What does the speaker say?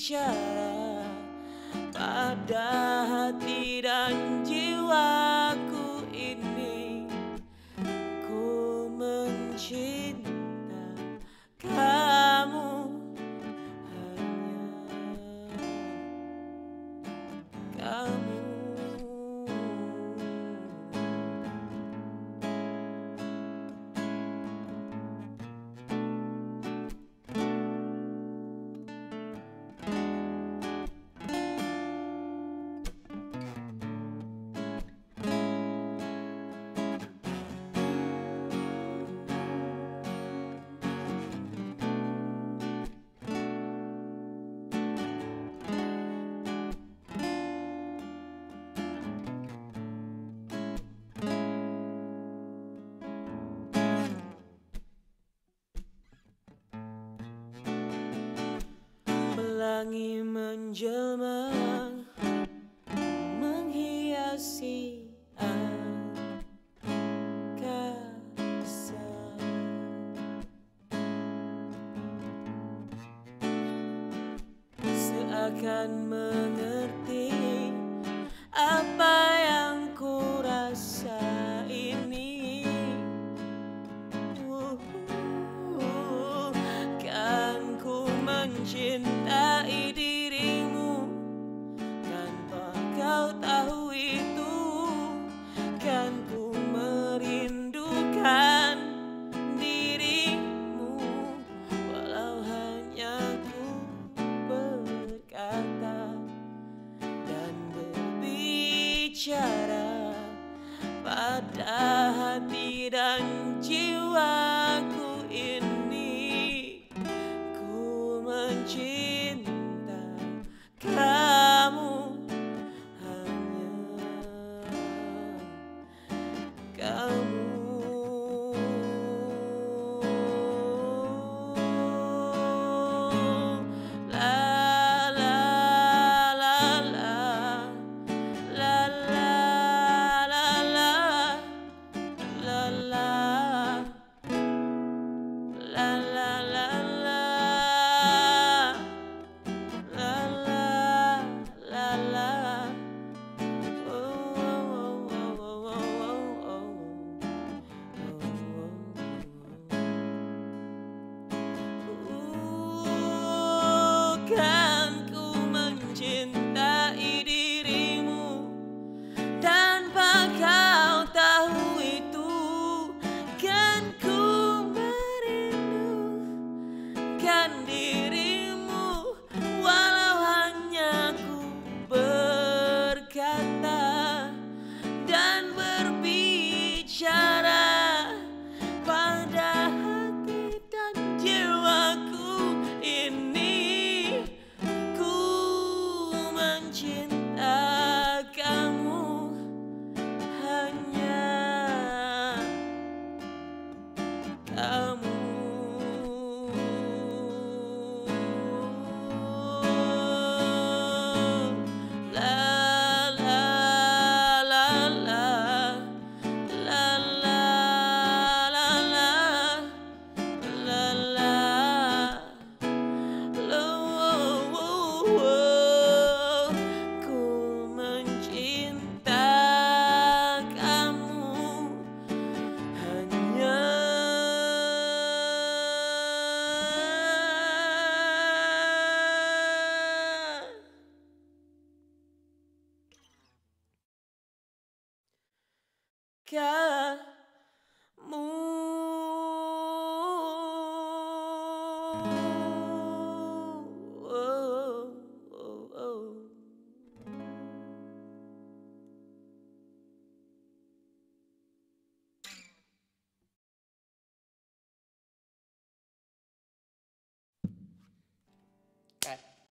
berbicara pada hati dan jiwaku ini. Ku mencinta kamu, hanya kamu. Pelangi menjelma menghiasi angkasa, seakan mengerti apa yang ku rasa ini. Kan ku mencintai dirimu tanpa kau tahu itu. Kan ku merindukan dirimu walau hanya ku berkata dan berbicara pada hati dan jiwaku ini. Ku mencinta kamu, hanya kamu. La la la la, la la la la, la la, la la la la, la la la la. Oh, oh, oh, oh, oh, oh, oh. Kan ku mencintai dirimu tanpa kau tahu itu. Kan ku merindukan dirimu walau hanya ku berkata dan berbicara pada hati dan jiwaku ini. Ku mencinta kamu, hanya kamu. La la la la, la la la la, la la. Ku mencinta kamu, hanya kamu.